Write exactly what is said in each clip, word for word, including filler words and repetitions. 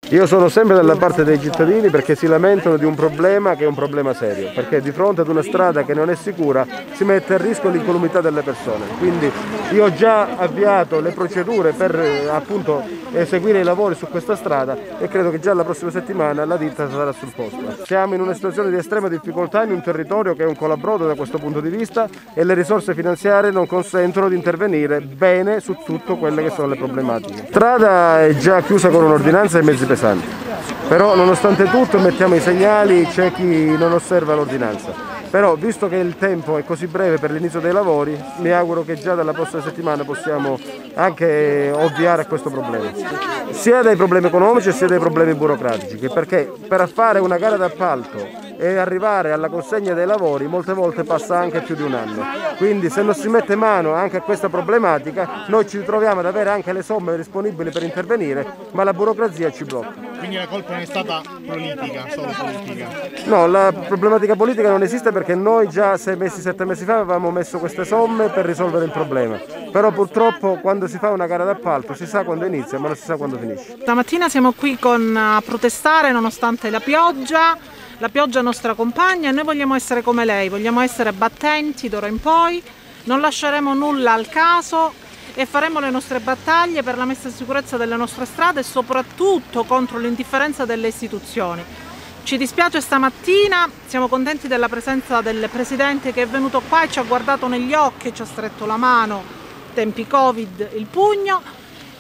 Io sono sempre dalla parte dei cittadini perché si lamentano di un problema che è un problema serio, perché di fronte ad una strada che non è sicura si mette a rischio l'incolumità delle persone. Quindi io ho già avviato le procedure per appunto eseguire i lavori su questa strada e credo che già la prossima settimana la ditta sarà sul posto. Siamo in una situazione di estrema difficoltà in un territorio che è un colabrodo da questo punto di vista e le risorse finanziarie non consentono di intervenire bene su tutto quelle che sono le problematiche. La strada è già chiusa con un'ordinanza e mezzi pesanti. Però nonostante tutto mettiamo i segnali, c'è chi non osserva l'ordinanza. Però visto che il tempo è così breve per l'inizio dei lavori, mi auguro che già dalla prossima settimana possiamo anche ovviare a questo problema. Sia dai problemi economici sia dai problemi burocratici, perché per fare una gara d'appalto e arrivare alla consegna dei lavori molte volte passa anche più di un anno. Quindi se non si mette mano anche a questa problematica noi ci ritroviamo ad avere anche le somme disponibili per intervenire, ma la burocrazia ci blocca. Quindi la colpa non è stata politica, solo politica? No, la problematica politica non esiste perché noi già sei mesi, sette mesi fa avevamo messo queste somme per risolvere il problema. Però purtroppo quando si fa una gara d'appalto si sa quando inizia ma non si sa quando finisce. Stamattina siamo qui con, a protestare nonostante la pioggia. La pioggia nostra compagna e noi vogliamo essere come lei, vogliamo essere battenti d'ora in poi, non lasceremo nulla al caso e faremo le nostre battaglie per la messa in sicurezza delle nostre strade e soprattutto contro l'indifferenza delle istituzioni. Ci dispiace stamattina, siamo contenti della presenza del Presidente che è venuto qua e ci ha guardato negli occhi, ci ha stretto la mano, tempi Covid, il pugno.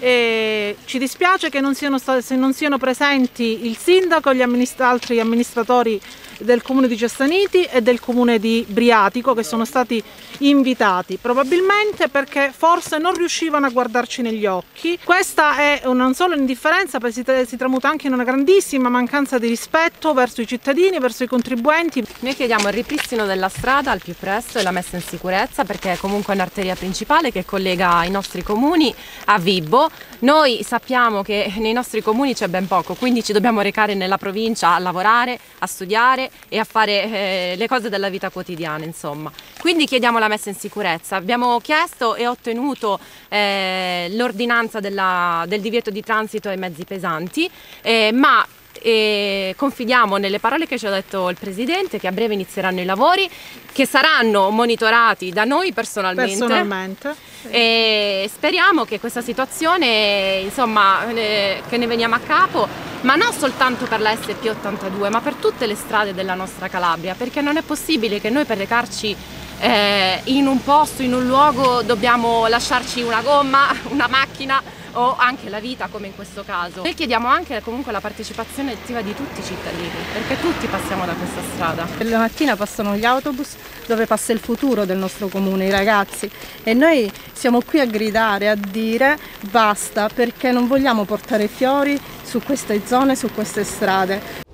E ci dispiace che non siano, se non siano presenti il sindaco e gli amministra altri amministratori del comune di Cessaniti e del comune di Briatico che sono stati invitati, probabilmente perché forse non riuscivano a guardarci negli occhi. Questa è non solo indifferenza, ma si, si tramuta anche in una grandissima mancanza di rispetto verso i cittadini, verso i contribuenti. Noi chiediamo il ripristino della strada al più presto e la messa in sicurezza perché è comunque un'arteria principale che collega i nostri comuni a Vibo. Noi sappiamo che nei nostri comuni c'è ben poco, quindi ci dobbiamo recare nella provincia a lavorare, a studiare e a fare eh, le cose della vita quotidiana, insomma. Quindi chiediamo la messa in sicurezza. Abbiamo chiesto e ottenuto eh, l'ordinanza del divieto di transito ai mezzi pesanti, eh, ma e confidiamo nelle parole che ci ha detto il Presidente che a breve inizieranno i lavori che saranno monitorati da noi personalmente, personalmente sì. E speriamo che questa situazione, insomma, eh, che ne veniamo a capo, ma non soltanto per la S P ottantadue ma per tutte le strade della nostra Calabria, perché non è possibile che noi per recarci eh, in un posto, in un luogo dobbiamo lasciarci una gomma, una macchina o anche la vita come in questo caso. Noi chiediamo anche comunque la partecipazione attiva di tutti i cittadini perché tutti passiamo da questa strada. La mattina passano gli autobus dove passa il futuro del nostro comune, i ragazzi, e noi siamo qui a gridare, a dire basta perché non vogliamo portare fiori su queste zone, su queste strade.